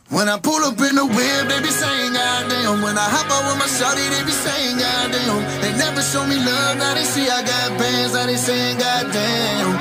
When I pull up in the whip, they be saying goddamn. When I hop out with my shawty, they be saying goddamn. They never show me love, now they see I got bands, now they saying goddamn.